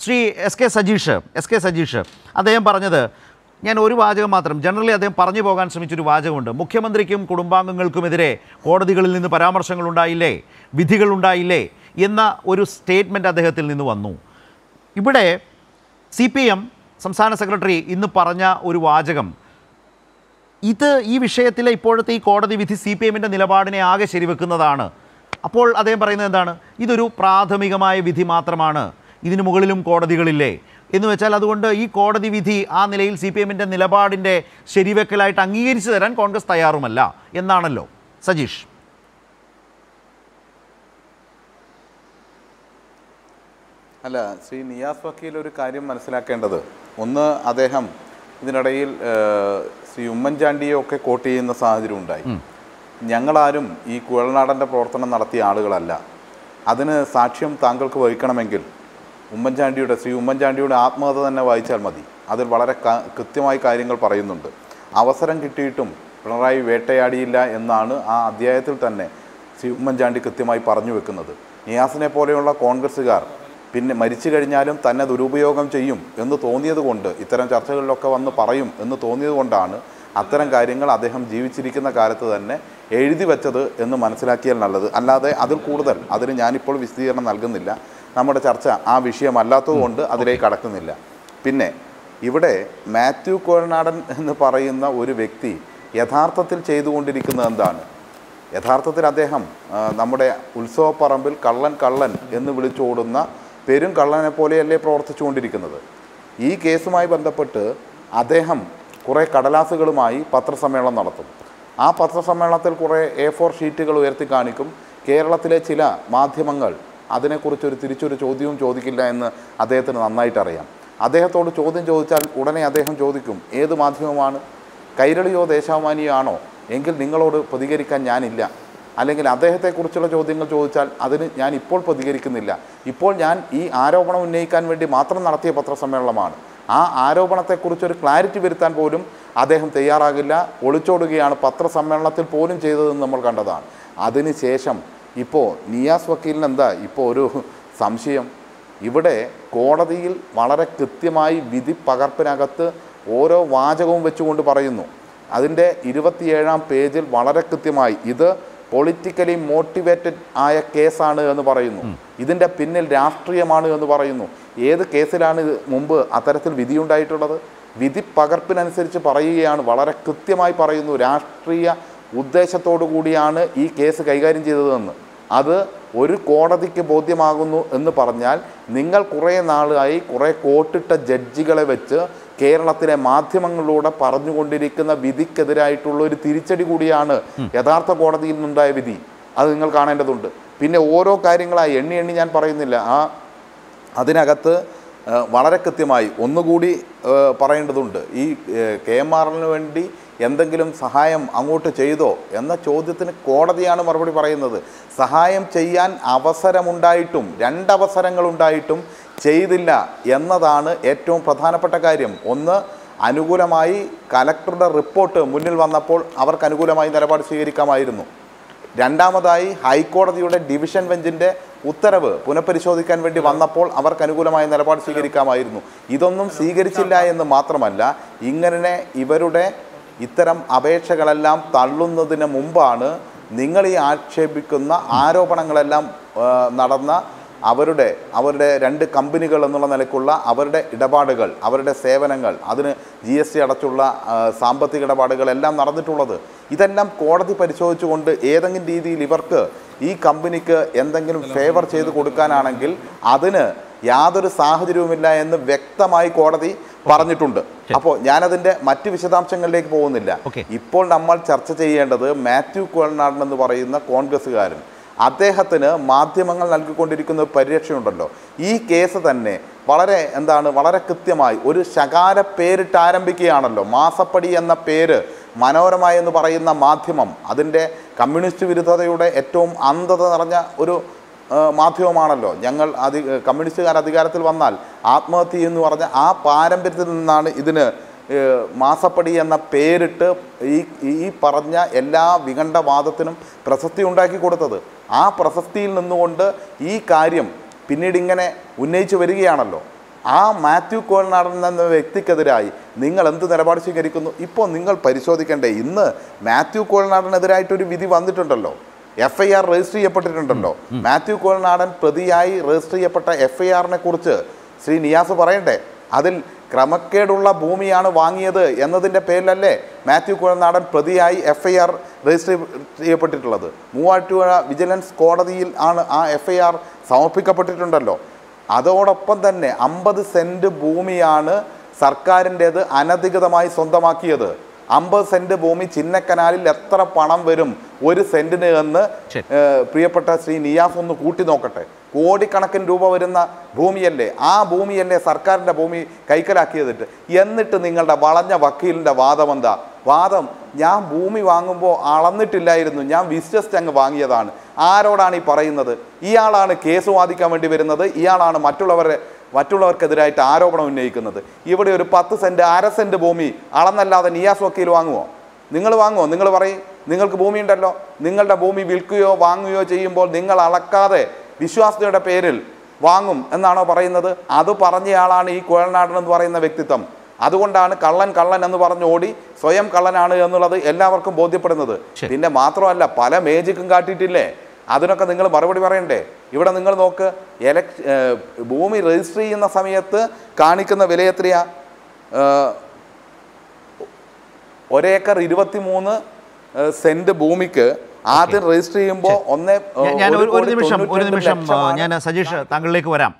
Shri S K Sajeesh അദ്ദേഹം പറഞ്ഞത്, ഞാൻ ഒരു വാചകം മാത്രം, ജനറലി അദ്ദേഹം പറഞ്ഞു പോകാൻ ശ്രമിച്ചൊരു വാചകമുണ്ട്. മുഖ്യമന്ത്രിക്കും കുടുംബാംഗങ്ങൾക്കുമെതിരെ കോടതികളിൽ നിന്ന് പരാമർശങ്ങളുണ്ടായില്ലേ, വിധികളുണ്ടായില്ലേ എന്ന ഒരു സ്റ്റേറ്റ്മെൻറ്റ് അദ്ദേഹത്തിൽ നിന്ന് വന്നു. ഇവിടെ CPM സംസ്ഥാന സെക്രട്ടറി ഇന്ന് പറഞ്ഞ ഒരു വാചകം, ഈ വിഷയത്തിലെ ഇപ്പോഴത്തെ ഈ കോടതി വിധി CPMൻ്റെ നിലപാടിനെ ആകെ ശരിവെക്കുന്നതാണ്. അപ്പോൾ അദ്ദേഹം പറയുന്നത് എന്താണ്? ഇതൊരു പ്രാഥമികമായ വിധി മാത്രമാണ്, ഇതിനു മുകളിലും കോടതികളില്ലേ എന്ന് വെച്ചാൽ, അതുകൊണ്ട് ഈ കോടതി വിധി ആ നിലയിൽ CPMൻ്റെ നിലപാടിൻ്റെ ശരിവെക്കലായിട്ട് അംഗീകരിച്ചു തരാൻ കോൺഗ്രസ് തയ്യാറുമല്ല എന്നാണല്ലോ സജീഷ്. അല്ല, ശ്രീ നിയാസ് വക്കീൽ ഒരു കാര്യം മനസ്സിലാക്കേണ്ടത്, ഒന്ന് അദ്ദേഹം ഇതിനിടയിൽ ശ്രീ ഉമ്മൻചാണ്ടിയെ ഒക്കെ കോട്ട് ചെയ്യുന്ന സാഹചര്യം ഉണ്ടായി. ഞങ്ങളാരും ഈ കുഴൽനാടൻ്റെ പ്രവർത്തനം നടത്തിയ ആളുകളല്ല. അതിന് സാക്ഷ്യം താങ്കൾക്ക് വഹിക്കണമെങ്കിൽ ശ്രീ ഉമ്മൻചാണ്ടിയുടെ ആത്മകഥ തന്നെ വായിച്ചാൽ മതി. അതിൽ വളരെ കൃത്യമായി കാര്യങ്ങൾ പറയുന്നുണ്ട്. അവസരം കിട്ടിയിട്ടും പിണറായി വേട്ടയാടിയില്ല എന്നാണ് ആ അധ്യായത്തിൽ തന്നെ ശ്രീ ഉമ്മൻചാണ്ടി കൃത്യമായി പറഞ്ഞു വെക്കുന്നത്. നിയാസിനെ പോലെയുള്ള കോൺഗ്രസ്സുകാർ പിന്നെ മരിച്ചു കഴിഞ്ഞാലും തന്നെ ദുരുപയോഗം ചെയ്യും എന്ന് തോന്നിയത് കൊണ്ട്, ഇത്തരം ചർച്ചകളിലൊക്കെ വന്ന് പറയും എന്ന് തോന്നിയത് കൊണ്ടാണ് അത്തരം കാര്യങ്ങൾ അദ്ദേഹം ജീവിച്ചിരിക്കുന്ന കാലത്ത് തന്നെ എഴുതി വെച്ചത് എന്ന് മനസ്സിലാക്കിയാൽ നല്ലത്. അല്ലാതെ അതിൽ കൂടുതൽ അതിന് ഞാനിപ്പോൾ വിശദീകരണം നൽകുന്നില്ല. നമ്മുടെ ചർച്ച ആ വിഷയമല്ലാത്തതുകൊണ്ട് അതിലേക്ക് കടക്കുന്നില്ല. പിന്നെ ഇവിടെ മാത്യു കുഴൽനാടൻ എന്ന് പറയുന്ന ഒരു വ്യക്തി യഥാർത്ഥത്തിൽ ചെയ്തുകൊണ്ടിരിക്കുന്നത് എന്താണ്? യഥാർത്ഥത്തിൽ അദ്ദേഹം നമ്മുടെ ഉത്സവപ്പറമ്പിൽ കള്ളൻ എന്ന് വിളിച്ചോടുന്ന പെരും കള്ളനെ പോലെയല്ലേ പ്രവർത്തിച്ചുകൊണ്ടിരിക്കുന്നത്. ഈ കേസുമായി ബന്ധപ്പെട്ട് അദ്ദേഹം കുറേ കടലാസുകളുമായി പത്രസമ്മേളനം നടത്തും. ആ പത്രസമ്മേളനത്തിൽ കുറേ A4 ഷീറ്റുകൾ ഉയർത്തി കാണിക്കും. കേരളത്തിലെ ചില മാധ്യമങ്ങൾ അതിനെക്കുറിച്ചൊരു തിരിച്ചൊരു ചോദ്യവും ചോദിക്കില്ല എന്ന് അദ്ദേഹത്തിന് നന്നായിട്ടറിയാം. അദ്ദേഹത്തോട് ചോദ്യം ചോദിച്ചാൽ ഉടനെ അദ്ദേഹം ചോദിക്കും, ഏത് മാധ്യമമാണ്? കൈരളിയോ ദേശാഭിമാനിയോ ആണോ? എങ്കിൽ നിങ്ങളോട് പ്രതികരിക്കാൻ ഞാനില്ല. അല്ലെങ്കിൽ അദ്ദേഹത്തെക്കുറിച്ചുള്ള ചോദ്യങ്ങൾ ചോദിച്ചാൽ അതിന് ഞാൻ ഇപ്പോൾ പ്രതികരിക്കുന്നില്ല. ഇപ്പോൾ ഞാൻ ഈ ആരോപണം ഉന്നയിക്കാൻ വേണ്ടി മാത്രം നടത്തിയ പത്രസമ്മേളനമാണ്. ആ ആരോപണത്തെക്കുറിച്ചൊരു ക്ലാരിറ്റി വരുത്താൻ പോലും അദ്ദേഹം തയ്യാറാകില്ല. ഒളിച്ചോടുകയാണ് പത്രസമ്മേളനത്തിൽ പോലും ചെയ്തതെന്ന് നമ്മൾ കണ്ടതാണ്. അതിനുശേഷം ഇപ്പോൾ നിയാസ് വക്കീലിന് എന്താ ഇപ്പോൾ ഒരു സംശയം? ഇവിടെ കോടതിയിൽ വളരെ കൃത്യമായി വിധി പകർപ്പിനകത്ത് ഓരോ വാചകവും വെച്ചുകൊണ്ട് പറയുന്നു. അതിൻ്റെ 27-ാം പേജിൽ വളരെ കൃത്യമായി ഇത് പൊളിറ്റിക്കലി മോട്ടിവേറ്റഡ് ആയ കേസാണ് എന്ന് പറയുന്നു. ഇതിൻ്റെ പിന്നിൽ രാഷ്ട്രീയമാണ് എന്ന് പറയുന്നു. ഏത് കേസിലാണ് ഇത് മുമ്പ് അത്തരത്തിൽ വിധിയുണ്ടായിട്ടുള്ളത്? വിധി പകർപ്പിനനുസരിച്ച് പറയുകയാണ്, വളരെ കൃത്യമായി പറയുന്നു, രാഷ്ട്രീയ ഉദ്ദേശത്തോടു കൂടിയാണ് ഈ കേസ് കൈകാര്യം ചെയ്തതെന്ന്. അത് ഒരു കോടതിക്ക് ബോധ്യമാകുന്നു എന്ന് പറഞ്ഞാൽ, നിങ്ങൾ കുറേ നാളായി കുറേ കോട്ടിട്ട ജഡ്ജികളെ വെച്ച് കേരളത്തിലെ മാധ്യമങ്ങളിലൂടെ പറഞ്ഞുകൊണ്ടിരിക്കുന്ന വിധിക്കെതിരായിട്ടുള്ള ഒരു തിരിച്ചടി കൂടിയാണ് യഥാർത്ഥ കോടതിയിൽ നിന്നുണ്ടായ വിധി. അത് നിങ്ങൾ കാണേണ്ടതുണ്ട്. പിന്നെ ഓരോ കാര്യങ്ങളായി എണ്ണി ഞാൻ പറയുന്നില്ല. അതിനകത്ത് വളരെ കൃത്യമായി ഒന്നുകൂടി പറയേണ്ടതുണ്ട്. ഈ KMRL വേണ്ടി എന്തെങ്കിലും സഹായം അങ്ങോട്ട് ചെയ്തോ എന്ന ചോദ്യത്തിന് കോടതിയാണ് മറുപടി പറയുന്നത്. സഹായം ചെയ്യാൻ അവസരമുണ്ടായിട്ടും 2 അവസരങ്ങളുണ്ടായിട്ടും ചെയ്തില്ല എന്നതാണ് ഏറ്റവും പ്രധാനപ്പെട്ട കാര്യം. ഒന്ന്, അനുകൂലമായി കലക്ടറുടെ റിപ്പോർട്ട് മുന്നിൽ വന്നപ്പോൾ അവർക്ക് അനുകൂലമായി നിലപാട് സ്വീകരിക്കാമായിരുന്നു. രണ്ടാമതായി ഹൈക്കോടതിയുടെ ഡിവിഷൻ ബെഞ്ചിൻ്റെ ഉത്തരവ് പുനഃപരിശോധിക്കാൻ വേണ്ടി വന്നപ്പോൾ അവർക്ക് അനുകൂലമായ നിലപാട് സ്വീകരിക്കാമായിരുന്നു. ഇതൊന്നും സ്വീകരിച്ചില്ല എന്ന് മാത്രമല്ല, ഇങ്ങനെ ഇവരുടെ ഇത്തരം അപേക്ഷകളെല്ലാം തള്ളുന്നതിന് മുമ്പാണ് നിങ്ങൾ ഈ ആക്ഷേപിക്കുന്ന ആരോപണങ്ങളെല്ലാം നടന്ന അവരുടെ 2 കമ്പനികൾ എന്നുള്ള നിലയ്ക്കുള്ള അവരുടെ ഇടപാടുകൾ, അവരുടെ സേവനങ്ങൾ, അതിന് GST അടച്ചുള്ള സാമ്പത്തിക ഇടപാടുകളെല്ലാം നടന്നിട്ടുള്ളത്. ഇതെല്ലാം കോടതി പരിശോധിച്ചുകൊണ്ട് ഏതെങ്കിലും രീതിയിൽ ഇവർക്ക് ഈ കമ്പനിക്ക് എന്തെങ്കിലും ഫേവർ ചെയ്ത് കൊടുക്കാനാണെങ്കിൽ അതിന് യാതൊരു സാഹചര്യവുമില്ല എന്ന് വ്യക്തമായി കോടതി പറഞ്ഞിട്ടുണ്ട്. അപ്പോൾ ഞാനതിൻ്റെ മറ്റ് വിശദാംശങ്ങളിലേക്ക് പോകുന്നില്ല. ഇപ്പോൾ നമ്മൾ ചർച്ച ചെയ്യേണ്ടത് മാത്യു കുഴൽനാടൻ എന്ന് പറയുന്ന കോൺഗ്രസ്സുകാരൻ, അദ്ദേഹത്തിന് മാധ്യമങ്ങൾ നൽകിക്കൊണ്ടിരിക്കുന്ന പരിരക്ഷയുണ്ടല്ലോ. ഈ കേസ് തന്നെ വളരെ കൃത്യമായി ഒരു ശകാര പേരിട്ട് ആരംഭിക്കുകയാണല്ലോ. മാസപ്പടി എന്ന പേര് മനോരമ എന്ന് പറയുന്ന മാധ്യമം, അതിൻ്റെ കമ്മ്യൂണിസ്റ്റ് വിരുദ്ധതയുടെ ഏറ്റവും അന്ധത നിറഞ്ഞ ഒരു മാധ്യമമാണല്ലോ. കമ്മ്യൂണിസ്റ്റുകാർ അധികാരത്തിൽ വന്നാൽ ആത്മഹത്യ എന്ന് പറഞ്ഞ ആ പാരമ്പര്യത്തിൽ നിന്നാണ് ഇതിന് മാസപ്പടി എന്ന പേരിട്ട് ഈ പറഞ്ഞ എല്ലാ വിഖണ്ഡവാദത്തിനും പ്രശസ്തി ഉണ്ടാക്കി കൊടുത്തത്. ആ പ്രശസ്തിയിൽ നിന്നുകൊണ്ട് ഈ കാര്യം പിന്നീട് ഇങ്ങനെ ഉന്നയിച്ചു വരികയാണല്ലോ. ആ മാത്യു കോഴനാടൻ എന്ന വ്യക്തിക്കെതിരായി നിങ്ങൾ എന്ത് നിലപാട് സ്വീകരിക്കുന്നു? ഇപ്പോൾ നിങ്ങൾ പരിശോധിക്കേണ്ടേ, ഇന്ന് മാത്യു കോഴനാടനെതിരായിട്ടൊരു വിധി വന്നിട്ടുണ്ടല്ലോ, FIR രജിസ്റ്റർ ചെയ്യപ്പെട്ടിട്ടുണ്ടല്ലോ. മാത്യു കോഴനാടൻ പ്രതിയായി രജിസ്റ്റർ ചെയ്യപ്പെട്ട FIR-നെ കുറിച്ച് ശ്രീ നിയാസ് പറയണ്ടേ? അതിൽ ക്രമക്കേടുള്ള ഭൂമിയാണ് വാങ്ങിയത് എന്നതിൻ്റെ പേരിലല്ലേ മാത്യു കോഴനാടൻ പ്രതിയായി FIR രജിസ്റ്റർ ചെയ്യപ്പെട്ടിട്ടുള്ളത്? മൂവാറ്റുപുഴ വിജിലൻസ് കോടതിയിൽ ആണ് ആ FIR സമർപ്പിക്കപ്പെട്ടിട്ടുണ്ടല്ലോ. അതോടൊപ്പം തന്നെ 50 സെൻറ്റ് ഭൂമിയാണ് സർക്കാരിൻ്റേത് അനധികൃതമായി സ്വന്തമാക്കിയത്. 50 സെൻറ്റ് ഭൂമി ചിന്നക്കനാലിൽ എത്ര പണം വരും ഒരു സെൻറ്റിന് എന്ന് പ്രിയപ്പെട്ട ശ്രീ നിയാസ് ഒന്ന് കൂട്ടി നോക്കട്ടെ. കോടിക്കണക്കിന് രൂപ വരുന്ന ഭൂമിയല്ലേ, ആ ഭൂമിയല്ലേ സർക്കാരിൻ്റെ ഭൂമി കൈക്കലാക്കിയതിട്ട്. എന്നിട്ട് നിങ്ങളുടെ വളഞ്ഞ വക്കീലിൻ്റെ വാദം എന്താ? വാദം ഞാൻ ഭൂമി വാങ്ങുമ്പോൾ അളന്നിട്ടില്ലായിരുന്നു, ഞാൻ വിശ്വസിച്ച് അങ്ങ് വാങ്ങിയതാണ്. ആരോടാണ് ഈ പറയുന്നത്? ഇയാളാണ് കേസ് വാദിക്കാൻ വേണ്ടി വരുന്നത്, ഇയാളാണ് മറ്റുള്ളവർക്കെതിരായിട്ട് ആരോപണം ഉന്നയിക്കുന്നത്. ഇവിടെ ഒരു 10 സെൻറ്റ് 1/2 സെൻറ്റ് ഭൂമി അളന്നല്ലാതെ നിയാസ് വക്കീൽ വാങ്ങുമോ? നിങ്ങൾ വാങ്ങുമോ? നിങ്ങൾ പറയും, നിങ്ങൾക്ക് ഭൂമി ഉണ്ടല്ലോ, നിങ്ങളുടെ ഭൂമി വിൽക്കുകയോ വാങ്ങുകയോ ചെയ്യുമ്പോൾ നിങ്ങൾ അളക്കാതെ വിശ്വാസ്യതയുടെ പേരിൽ വാങ്ങും എന്നാണോ പറയുന്നത്? അത് പറഞ്ഞയാളാണ് ഈ കോഴനാടൻ എന്ന് പറയുന്ന വ്യക്തിത്വം. അതുകൊണ്ടാണ് കള്ളൻ എന്ന് പറഞ്ഞ് ഓടി സ്വയം കള്ളനാണ് എന്നുള്ളത് എല്ലാവർക്കും ബോധ്യപ്പെടുന്നത്. പിന്നെ മാത്രമല്ല, പല മേജിക്കും കാട്ടിയിട്ടില്ലേ, അതിനൊക്കെ നിങ്ങൾ മറുപടി പറയണ്ടേ? ഇവിടെ നിങ്ങൾ നോക്ക്, ഭൂമി രജിസ്റ്റർ ചെയ്യുന്ന സമയത്ത് കാണിക്കുന്ന വില എത്രയാ? 1 ഏക്കർ 23 സെൻറ്റ് ഭൂമിക്ക് ആദ്യം രജിസ്റ്റർ ചെയ്യുമ്പോൾ ഞാൻ ഒരു നിമിഷം ഞാൻ സജീഷ് താങ്കളിലേക്ക് വരാം.